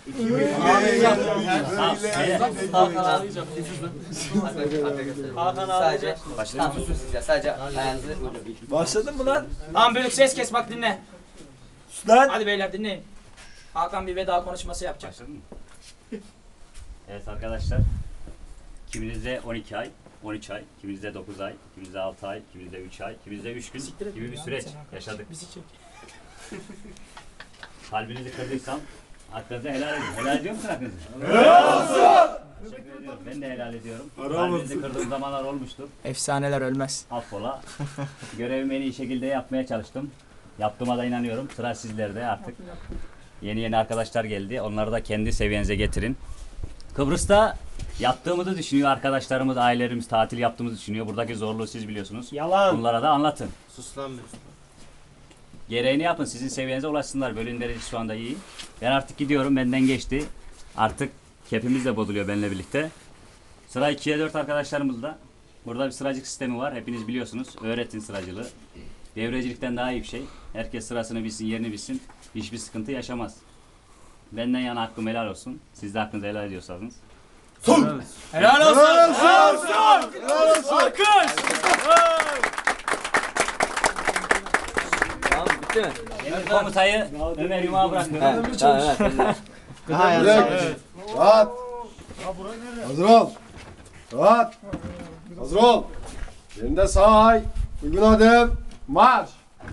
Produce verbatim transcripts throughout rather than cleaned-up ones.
Hakan ağlayacak. Hakan ağlayacak. Başladı mı? Siz ya sadece ayağınızı Başladın mı lan? Tamam bölük ses kes bak dinle. Lan. Hadi beyler dinleyin. Hakan bir veda konuşması yapacak. Başladı mı? Evet arkadaşlar. Kiminizde on iki ay, on üç ay, kiminizde dokuz ay, kiminizde altı ay, kiminizde üç ay, kiminizde üç gün gibi bir süreç yaşadık. Bizi çek. Kalbinizi kırdıysam hakkınızı helal edin. Helal ediyor musun hakkınızı? Helal olsun! Teşekkür ediyorum. Ben de helal ediyorum. Kalbinizi kırdığım zamanlar olmuştur. Efsaneler ölmez. Affola. Görevimi en iyi şekilde yapmaya çalıştım. Yaptığıma da inanıyorum. Sıra sizlerde artık. Yeni yeni arkadaşlar geldi. Onları da kendi seviyenize getirin. Kıbrıs'ta yattığımızı düşünüyor arkadaşlarımız, ailelerimiz tatil yaptığımızı düşünüyor. Buradaki zorluğu siz biliyorsunuz. Yalan. Bunlara da anlatın. Sus lan Mesut. Gereğini yapın. Sizin seviyenize ulaşsınlar. Bölüm derecesi şu anda iyi. Ben artık gidiyorum. Benden geçti. Artık kepimiz de bozuluyor benimle birlikte. Sıra ikiye dört arkadaşlarımızda. Burada bir sıracık sistemi var. Hepiniz biliyorsunuz. Öğretin sıracılığı. Devrecilikten daha iyi bir şey. Herkes sırasını bilsin, yerini bilsin. Hiçbir sıkıntı yaşamaz. Benden yana hakkım helal olsun. Siz de hakkınızı helal ediyorsanız. Son. Helal olsun. Helal olsun. Helal olsun. Helal olsun. Alkış. Tamam bitti mi? Emir komutayı Ömer Yuma'ya bırakıyorum. He, tamam evet. Direkt. Rahat. Hazır ol. Rahat. Hazır ol. Yerinde say. Uygun adım. Marş.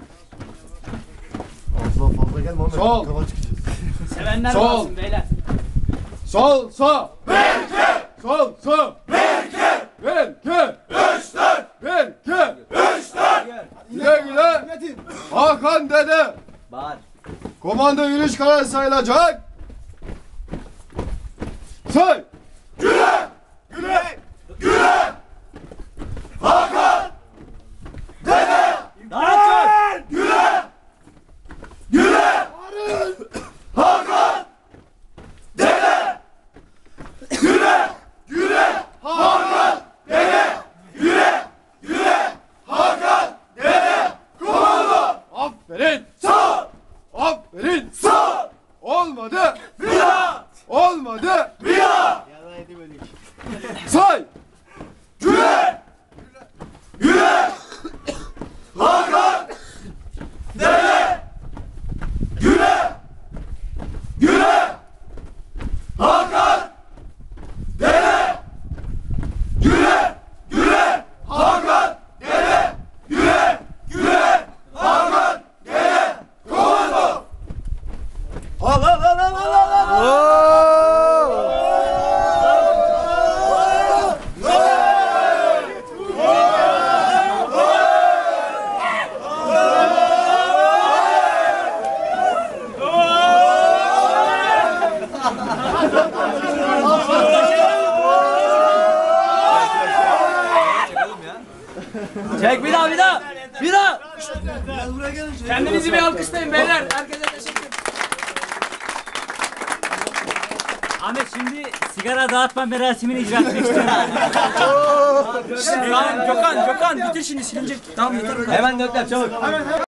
Fazla fazla gelme Ahmet. Sol. Kafa çıkacağız. Sevenler Sol. olsun beyler. Sol, sol. Berke. Sol, sol. Berke. Berke. Üç, dört. Berke. Üç, dört. Güle güle. Hakan dede. Bağır. Komando yürüyüş kararı sayılacak. Say. Güle. Güle. Güle. Hakan. Dede. Hakan. Güle. Güle. Hakan. Dede. Güle. Güle. Hakan. Dede. Güle. Güle. Hakan. Dede. Komando. Aferin. Sağ. Aferin. Sağ. Olmadı. Bir daha. Olmadı. Bir daha. Say. Güle. Güle. Hakan. Dede. Güle. Güle. Hakan. Dede. Güle. Güle. Hakan. Dede. Güle. Güle. Hakan. Dede. Komando. Al al al al al al. Çek bir daha bir daha. Bir daha. Kendinizi bir alkışlayın beyler. Herkese teşekkür ederim. Ahmet şimdi sigara dağıtma merasimini icra etmek istiyorum. Tamam Gökhan Gökhan bitir şimdi silinecek. Tamam yeter. Hemen dökler çabuk.